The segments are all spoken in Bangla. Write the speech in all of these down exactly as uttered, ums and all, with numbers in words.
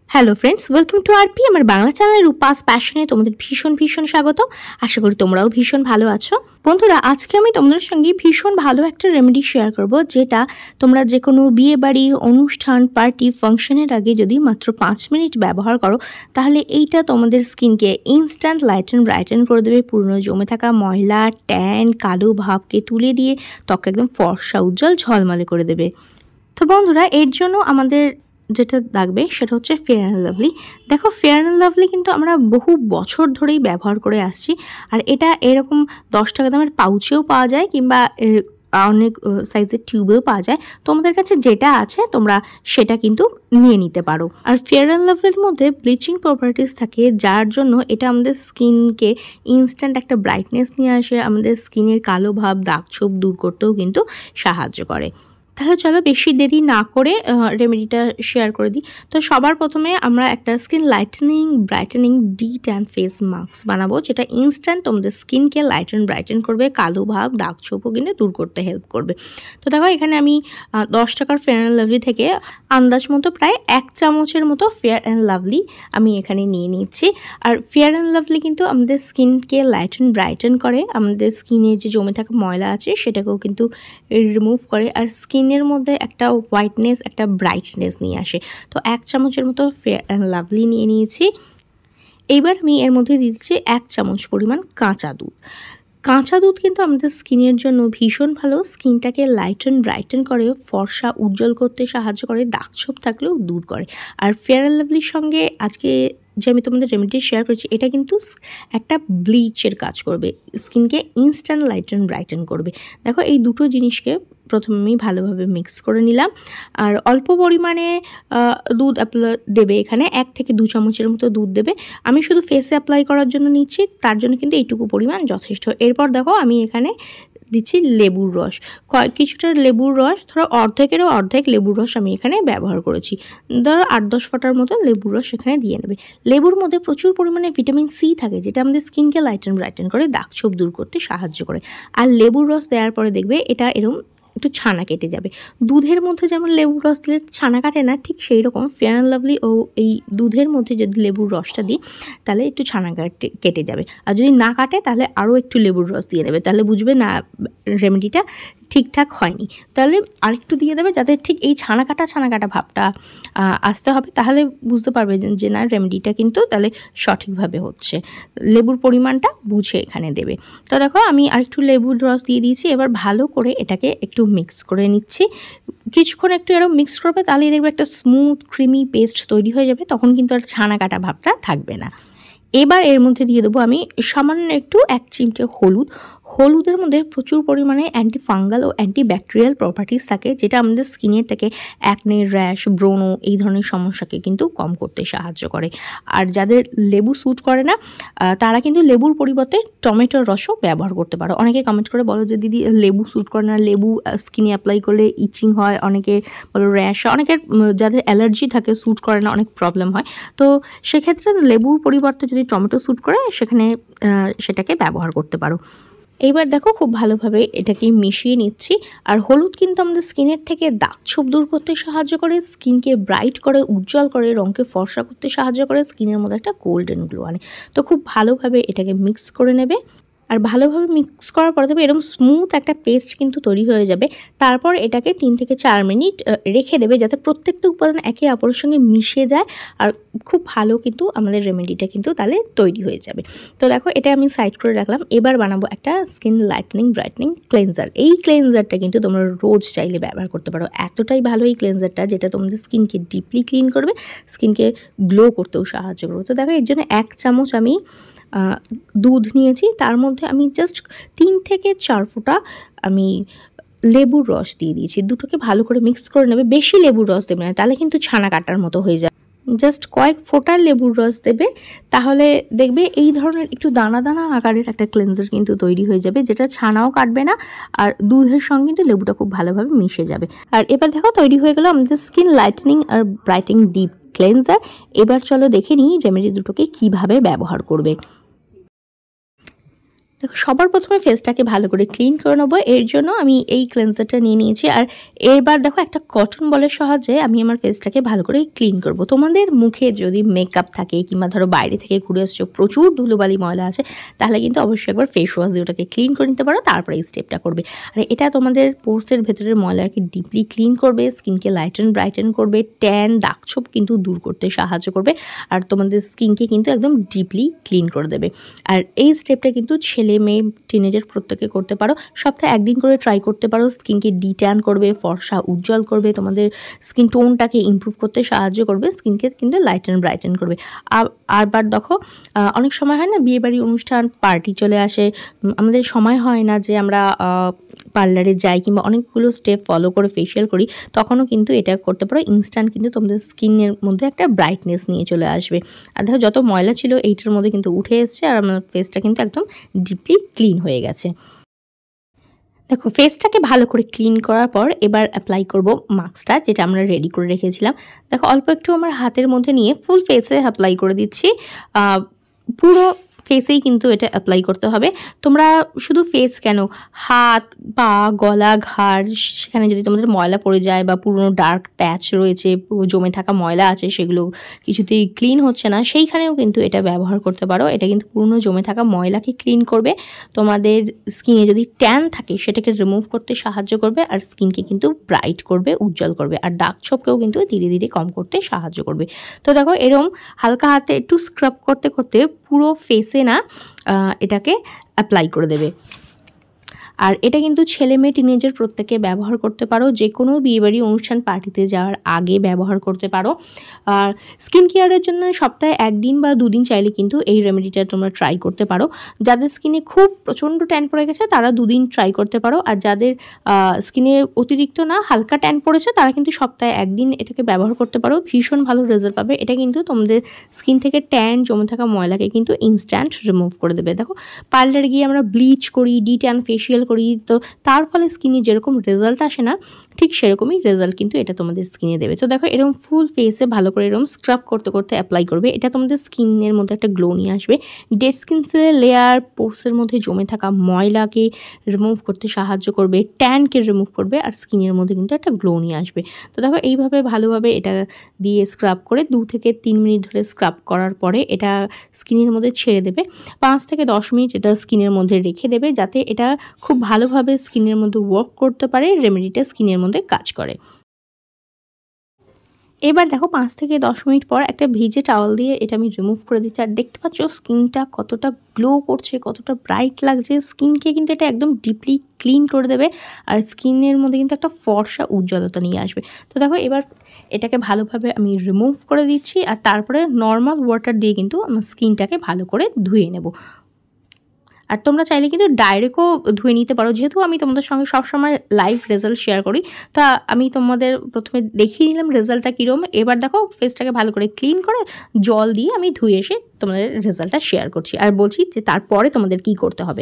Hello friends, welcome to RP আমার বাংলা চ্যানেল রূপাস প্যাশনে তোমাদের ভীষণ ভীষণ স্বাগত। আশা করি তোমরাও ভীষণ ভালো আছো। বন্ধুরা, আজকে আমি তোমাদের সঙ্গে ভীষণ ভালো একটা রেমেডি শেয়ার করব, যেটা তোমরা যে কোনো বিয়ে বাড়ি, অনুষ্ঠান, পার্টি, ফাংশনের আগে যদি মাত্র পাঁচ মিনিট ব্যবহার করো, তাহলে এইটা তোমাদের স্কিনকে ইনস্ট্যান্ট লাইটেন ব্রাইটেন করে দেবে। পুরনো জমে থাকা ময়লা, ট্যান, কালো ভাবকে তুলে দিয়ে ত্বক একদম ফর্সা, উজ্জ্বল, ঝলমলে করে দেবে। তো বন্ধুরা, এর জন্য আমাদের যেটা লাগবে সেটা হচ্ছে ফেয়ার অ্যান্ড লাভলি। দেখো, ফেয়ার অ্যান্ড লাভলি কিন্তু আমরা বহু বছর ধরেই ব্যবহার করে আসছি, আর এটা এরকম দশ টাকা দামের পাউচেও পাওয়া যায়, কিংবা অনেক সাইজের টিউবেও পাওয়া যায়। তোমাদের কাছে যেটা আছে তোমরা সেটা কিন্তু নিয়ে নিতে পারো। আর ফেয়ার অ্যান্ড লাভলির মধ্যে ব্লিচিং প্রপার্টিস থাকে, যার জন্য এটা আমাদের স্কিনকে ইনস্ট্যান্ট একটা ব্রাইটনেস নিয়ে আসে, আমাদের স্কিনের কালো ভাব, দাগ ছোপ দূর করতেও কিন্তু সাহায্য করে। তাহলে চলো বেশি দেরি না করে রেমেডিটা শেয়ার করে দিই। তো সবার প্রথমে আমরা একটা skin lightening brightening de tan face mask বানাবো, যেটা ইনস্ট্যান্ট তোমাদের স্কিনকে লাইটেন ব্রাইটেন করবে, কালো ভাব, দাগ ছোপও কিন্তু দূর করতে হেল্প করবে। তো দেখো, এখানে আমি দশ টাকার ফেয়ার অ্যান্ড লাভলি থেকে আন্দাজ মতো প্রায় এক চামচের মতো ফেয়ার অ্যান্ড লাভলি আমি এখানে নিয়ে নিচ্ছি। আর ফেয়ার অ্যান্ড লাভলি কিন্তু আমাদের স্কিনকে লাইটেন ব্রাইটেন করে, আমাদের স্কিনে যে জমে থাকা ময়লা আছে সেটাকেও কিন্তু রিমুভ করে, আর স্কিন এর মধ্যে একটা হোয়াইটনেস, একটা ব্রাইটনেস নিয়ে আসে। তো এক চামচের মতো ফেয়ার অ্যান্ড লাভলি নিয়ে নিয়েছি। এইবার আমি এর মধ্যে দিচ্ছি এক চামচ পরিমাণ কাঁচা দুধ। কাঁচা দুধ কিন্তু আমাদের স্কিনের জন্য ভীষণ ভালো, স্কিনটাকে লাইটেন ব্রাইটেন করে, ফর্সা উজ্জ্বল করতে সাহায্য করে, দাগ ছোপ থাকলেও দূর করে। আর ফেয়ার অ্যান্ড লাভলির সঙ্গে আজকে যে আমি তোমাদের রেমেডি শেয়ার করছি, এটা কিন্তু একটা ব্লিচের কাজ করবে, স্কিনকে ইনস্ট্যান্ট লাইটেন ব্রাইটেন করবে। দেখো, এই দুটো জিনিসকে প্রথমে আমি ভালোভাবে মিক্স করে নিলাম। আর অল্প পরিমাণে দুধ অ্যাপ্লাই দেবে, এখানে এক থেকে দু চামচের মতো দুধ দেবে। আমি শুধু ফেসে অ্যাপ্লাই করার জন্য নিচ্ছি, তার জন্য কিন্তু এইটুকু পরিমাণ যথেষ্ট। এরপর দেখো, আমি এখানে দিচ্ছি লেবুর রস, কয়েক কিছুটা লেবুর রস, ধরো অর্ধেকেরও অর্ধেক লেবুর রস আমি এখানে ব্যবহার করেছি। ধরো আট দশ ফোঁটার মতো লেবুর রস এখানে দিয়ে নেবে। লেবুর মধ্যে প্রচুর পরিমাণে ভিটামিন সি থাকে, যেটা আমাদের স্কিনকে লাইটেন ব্রাইটেন করে, দাগ ছোপ দূর করতে সাহায্য করে। আর লেবুর রস দেওয়ার পরে দেখবে এটা এরকম একটু ছানা কেটে যাবে। দুধের মধ্যে যেমন লেবুর রস দিলে ছানা কাটে না, ঠিক সেই রকম ফেয়ার অ্যান্ড লাভলি ও এই দুধের মধ্যে যদি লেবুর রসটা দিই, তাহলে একটু ছানা কাটে কেটে যাবে। আর যদি না কাটে তাহলে আরও একটু লেবুর রস দিয়ে নেবে, তাহলে বুঝবে না রেমেডিটা ঠিকঠাক হয়নি। তাহলে আরেকটু দিয়ে দেবে, যাতে ঠিক এই ছানা কাটা ছানা কাটা ভাবটা আসতে হবে, তাহলে বুঝতে পারবে যে না, রেমেডিটা কিন্তু তাহলে সঠিকভাবে হচ্ছে। লেবুর পরিমাণটা বুঝে এখানে দেবে। তো দেখো, আমি আরেকটু লেবুর রস দিয়ে দিয়েছি। এবার ভালো করে এটাকে একটু মিক্স করে নিচ্ছি। কিছুক্ষণ একটু এরকম মিক্স করবে, তাহলেই দেখবে একটা স্মুথ ক্রিমি পেস্ট তৈরি হয়ে যাবে, তখন কিন্তু আর ছানা কাটা ভাবটা থাকবে না। এবার এর মধ্যে দিয়ে দেবো আমি সামান্য একটু এক চিমটে হলুদ। হলুদের মধ্যে প্রচুর পরিমাণে অ্যান্টি ফাঙ্গাল ও অ্যান্টি ব্যাকটেরিয়াল প্রপার্টিস থাকে, যেটা আমাদের স্কিনের থেকে অ্যাকনে, র্যাশ, ব্রণ এই ধরনের সমস্যাকে কিন্তু কম করতে সাহায্য করে। আর যাদের লেবু স্যুট করে না, তারা কিন্তু লেবুর পরিবর্তে টমেটোর রসও ব্যবহার করতে পারো। অনেকে কমেন্ট করে বলো যে দিদি লেবু স্যুট করে না, লেবু স্কিনে অ্যাপ্লাই করলে ইচিং হয়, অনেকে বলো র্যাশ, অনেকের যাদের অ্যালার্জি থাকে স্যুট করে না, অনেক প্রবলেম হয়। তো সেক্ষেত্রে লেবুর পরিবর্তে যদি টমেটো স্যুট করে, সেখানে সেটাকে ব্যবহার করতে পারো। এইবার দেখো, খুব ভালোভাবে এটাকে মিশিয়ে নিচ্ছি। আর হলুদ কিন্তু আমাদের স্কিনের থেকে দাগ ছোপ দূর করতে সাহায্য করে, স্কিনকে ব্রাইট করে, উজ্জ্বল করে, রঙকে ফর্সা করতে সাহায্য করে, স্কিনের মধ্যে একটা গোল্ডেন গ্লো আনে। তো খুব ভালোভাবে এটাকে মিক্স করে নেবে। আর ভালোভাবে মিক্স করার পরে দেবে এরকম স্মুথ একটা পেস্ট কিন্তু তৈরি হয়ে যাবে। তারপর এটাকে তিন থেকে চার মিনিট রেখে দেবে, যাতে প্রত্যেকটা উপাদান একে অপরের সঙ্গে মিশে যায়, আর খুব ভালো কিন্তু আমাদের রেমেডিটা কিন্তু তাহলে তৈরি হয়ে যাবে। তো দেখো, এটা আমি সাইড করে রাখলাম। এবার বানাবো একটা স্কিন লাইটেনিং ব্রাইটনিং ক্লেনজার। এই ক্লেনজারটা কিন্তু তোমরা রোজ চাইলে ব্যবহার করতে পারো, এতটাই ভালো এই ক্লেনজারটা, যেটা তোমাদের স্কিনকে ডিপলি ক্লিন করবে, স্কিনকে গ্লো করতেও সাহায্য করবে। তো দেখো, এর জন্য এক চামচ আমি দুধ নিয়েছি, তার মধ্যে আমি জাস্ট তিন থেকে চার ফোঁটা আমি লেবুর রস দিয়ে দিয়েছি। দুটোকে ভালো করে মিক্স করে নেবে। বেশি লেবুর রস দেবে না, তাহলে কিন্তু ছানা কাটার মতো হয়ে যায়। জাস্ট কয়েক ফোঁটা লেবুর রস দেবে, তাহলে দেখবে এই ধরনের একটু দানা দানা আকারের একটা ক্লেনজার কিন্তু তৈরি হয়ে যাবে, যেটা ছানাও কাটবে না, আর দুধের সঙ্গে কিন্তু লেবুটা খুব ভালোভাবে মিশে যাবে। আর এবার দেখো, তৈরি হয়ে গেল আমাদের স্কিন লাইটেনিং আর ব্রাইটেনিং ডিপ ক্লেনজার। এবার চলো দেখে নিই রেমেডি দুটোকে কিভাবে ব্যবহার করবে। তো দেখো সবার প্রথমে ফেসটাকে ভালো করে ক্লিন করে নেবো। এর জন্য আমি এই ক্লেন্সারটা নিয়ে নিয়েছি। আর এবার দেখো একটা কটন বলের সাহায্যে আমি আমার ফেসটাকে ভালো করে ক্লিন করব। তোমাদের মুখে যদি মেকআপ থাকে কিংবা ধরো বাইরে থেকে ঘুরে আসছো, প্রচুর ধুলোবালি ময়লা আছে, তাহলে কিন্তু অবশ্যই একবার ফেস ওয়াশ দিয়ে ওটাকে ক্লিন করে নিতে পারো, তারপরে এই স্টেপটা করবে। আর এটা তোমাদের পোর্সের ভেতরের ময়লাকে ডিপলি ক্লিন করবে, স্কিনকে লাইটেন ব্রাইটেন করবে, ট্যান দাগছোপ কিন্তু দূর করতে সাহায্য করবে, আর তোমাদের স্কিনকে কিন্তু একদম ডিপলি ক্লিন করে দেবে। আর এই স্টেপটা কিন্তু ছেলে মেয়ে টিনেজার প্রত্যেকে করতে পারো। সপ্তাহে একদিন করে ট্রাই করতে পারো। স্কিনকে ডিট্যান করবে, ফর্সা উজ্জ্বল করবে, তোমাদের স্কিন টোনটাকে ইমপ্রুভ করতে সাহায্য করবে, স্কিনকে কিন্তু লাইট অ্যান্ড ব্রাইটেন করবে। আরবার দেখো অনেক সময় হয় না, বিয়েবাড়ি অনুষ্ঠান পার্টি চলে আসে, আমাদের সময় হয় না যে আমরা পার্লারে যাই কিংবা অনেকগুলো স্টেপ ফলো করে ফেশিয়াল করি, তখনও কিন্তু এটা করতে পারো। ইনস্ট্যান্ট কিন্তু তোমাদের স্কিনের মধ্যে একটা ব্রাইটনেস নিয়ে চলে আসবে। আর দেখো যত ময়লা ছিল এইটার মধ্যে কিন্তু উঠে এসছে, আর আমার ফেসটা কিন্তু একদম ডিপলি ক্লিন হয়ে গেছে। দেখো ফেসটাকে ভালো করে ক্লিন করার পর এবার অ্যাপ্লাই করব মাস্কটা, যেটা আমরা রেডি করে রেখেছিলাম। দেখো অল্প একটু আমার হাতের মধ্যে নিয়ে ফুল ফেসে অ্যাপ্লাই করে দিচ্ছি। পুরো ফেসেই কিন্তু এটা অ্যাপ্লাই করতে হবে। তোমরা শুধু ফেস কেন, হাত, পা, গলা, ঘাড়, সেখানে যদি তোমাদের ময়লা পড়ে যায় বা পুরনো ডার্ক প্যাচ রয়েছে, জমে থাকা ময়লা আছে, সেগুলো কিছুতেই ক্লিন হচ্ছে না, সেইখানেও কিন্তু এটা ব্যবহার করতে পারো। এটা কিন্তু পুরনো জমে থাকা ময়লাকে ক্লিন করবে, তোমাদের স্কিনে যদি ট্যান থাকে সেটাকে রিমুভ করতে সাহায্য করবে, আর স্কিনকে কিন্তু ব্রাইট করবে, উজ্জ্বল করবে, আর দাগ ছোপকেও কিন্তু ধীরে ধীরে কম করতে সাহায্য করবে। তো দেখো এরকম হালকা হাতে একটু স্ক্রাব করতে করতে পুরো ফেসে না এটাকে অ্যাপ্লাই করে দেবে। আর এটা কিন্তু ছেলে মেয়ে টিনেজার প্রত্যেকে ব্যবহার করতে পারো, যে কোনো বিয়েবাড়ি অনুষ্ঠান পার্টিতে যাওয়ার আগে ব্যবহার করতে পারো। আর স্কিন কেয়ারের জন্য সপ্তাহে একদিন বা দুদিন চাইলে কিন্তু এই রেমেডিটা তোমরা ট্রাই করতে পারো। যাদের স্কিনে খুব প্রচণ্ড ট্যান পড়ে গেছে তারা দুদিন ট্রাই করতে পারো, আর যাদের স্কিনে অতিরিক্ত না হালকা ট্যান পড়েছে তারা কিন্তু সপ্তাহে একদিন এটাকে ব্যবহার করতে পারো, ভীষণ ভালো রেজাল্ট পাবে। এটা কিন্তু তোমাদের স্কিন থেকে ট্যান জমে থাকা ময়লাকে কিন্তু ইনস্ট্যান্ট রিমুভ করে দেবে। দেখো পার্লারে গিয়ে আমরা ব্লিচ করি, ডি ট্যান ফেশিয়াল করি, তো তার ফলে স্কিনে যেরকম রেজাল্ট আসে না, ঠিক সেরকমই রেজাল্ট কিন্তু এটা তোমাদের স্কিনে দেবে। তো দেখো এরকম ফুল ফেসে ভালো করে এরকম স্ক্রাব করতে করতে অ্যাপ্লাই করবে। এটা তোমাদের স্কিনের মধ্যে একটা গ্লো নিয়ে আসবে, ডেড স্কিন সেলের লেয়ার, পোর্সের মধ্যে জমে থাকা ময়লাকে রিমুভ করতে সাহায্য করবে, ট্যানকে রিমুভ করবে, আর স্কিনের মধ্যে কিন্তু একটা গ্লো নিয়ে আসবে। তো দেখো এইভাবে ভালোভাবে এটা দিয়ে স্ক্রাব করে দু থেকে তিন মিনিট ধরে স্ক্রাব করার পরে এটা স্কিনের মধ্যে ছেড়ে দেবে। পাঁচ থেকে দশ মিনিট এটা স্কিনের মধ্যে রেখে দেবে, যাতে এটা খুব ভালোভাবে স্কিনের মধ্যে ওয়ার্ক করতে পারে, রেমেডিটা স্কিনের মধ্যে কাজ করে। এবার দেখো পাঁচ থেকে দশ মিনিট পর একটা ভিজে টাওয়াল দিয়ে এটা আমি রিমুভ করে দিচ্ছি। আর দেখতে পাচ্ছ স্কিনটা কতটা গ্লো করছে, কতটা ব্রাইট লাগছে। স্কিনকে কিন্তু এটা একদম ডিপলি ক্লিন করে দেবে, আর স্কিনের মধ্যে কিন্তু একটা ফর্সা উজ্জ্বলতা নিয়ে আসবে। তো দেখো এবার এটাকে ভালোভাবে আমি রিমুভ করে দিচ্ছি, আর তারপরে নর্মাল ওয়াটার দিয়ে কিন্তু আমার স্কিনটাকে ভালো করে ধুয়ে নেব। আর তোমরা চাইলে কিন্তু ডাইরেক্টও ধুয়ে নিতে পারো, যেহেতু আমি তোমাদের সঙ্গে সবসময় লাইভ রেজাল্ট শেয়ার করি, তা আমি তোমাদের প্রথমে দেখিয়ে নিলাম রেজাল্টটা কীরকম। এবার দেখো ফেসটাকে ভালো করে ক্লিন করে জল দিয়ে আমি ধুয়ে এসে তোমাদের রেজাল্টটা শেয়ার করছি, আর বলছি যে তারপরে তোমাদের কি করতে হবে।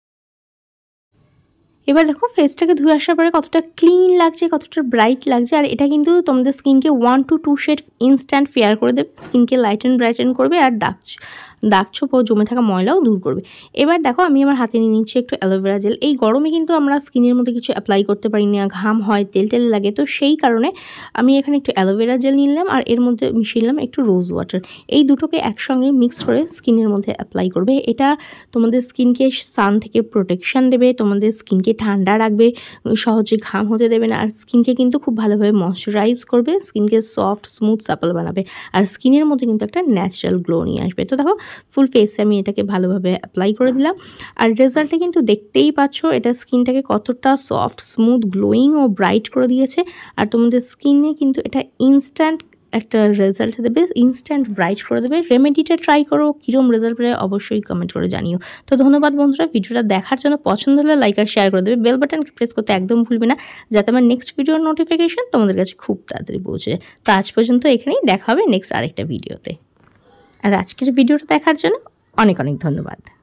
এবার দেখো ফেসটাকে ধুয়ে আসার পরে কতটা ক্লিন লাগছে, কতটা ব্রাইট লাগছে। আর এটা কিন্তু তোমাদের স্কিনকে one to two shade instant fair করে দেবে, স্কিনকে লাইটেন ব্রাইটেন করবে, আর দাগ দাগ ছোপ ও জমে থাকা ময়লাও দূর করবে। এবার দেখো আমি আমার হাতে নিয়ে নিচ্ছি একটু অ্যালোভেরা জেল। এই গরমে কিন্তু আমরা স্কিনের মধ্যে কিছু অ্যাপ্লাই করতে পারি না, ঘাম হয়, তেল তেল লাগে, তো সেই কারণে আমি এখানে একটু অ্যালোভেরা জেল নিলাম, আর এর মধ্যে মিশিয়ে নিলাম একটু রোজ ওয়াটার। এই দুটোকে একসঙ্গে মিক্স করে স্কিনের মধ্যে অ্যাপ্লাই করবে। এটা তোমাদের স্কিনকে সান থেকে প্রোটেকশান দেবে, তোমাদের স্কিনকে ঠান্ডা রাখবে, সহজে ঘাম হতে দেবে না, আর স্কিনকে কিন্তু খুব ভালোভাবে ময়শ্চারাইজ করবে, স্কিনকে সফট স্মুথ সাপল বানাবে, আর স্কিনের মধ্যে কিন্তু একটা ন্যাচারাল গ্লো নিয়ে আসবে। তো দেখো ফুল ফেসে আমি এটাকে ভালোভাবে অ্যাপ্লাই করে দিলাম, আর রেজাল্টটা কিন্তু দেখতেই পাচ্ছ, এটা স্কিনটাকে কতটা সফট স্মুথ গ্লোয়িং ও ব্রাইট করে দিয়েছে। আর তোমাদের স্কিনে কিন্তু এটা ইনস্ট্যান্ট একটা রেজাল্ট দেবে, ইনস্ট্যান্ট ব্রাইট করে দেবে। রেমেডিটা ট্রাই করো, কীরকম রেজাল্ট পেলে অবশ্যই কমেন্ট করে জানিও। তো ধন্যবাদ বন্ধুরা, ভিডিওটা দেখার জন্য। পছন্দ হলে লাইক আর শেয়ার করে দেবে, বেল বাটন প্রেস করতে একদম ভুলবে না, যাতে আমার নেক্সট ভিডিওর নোটিফিকেশন তোমাদের কাছে খুব তাড়াতাড়ি পৌঁছে যায়। তো আজ পর্যন্ত এখানেই, দেখা হবে নেক্সট আরেকটা ভিডিওতে। আর আজকের ভিডিওটা দেখার জন্য অনেক অনেক ধন্যবাদ।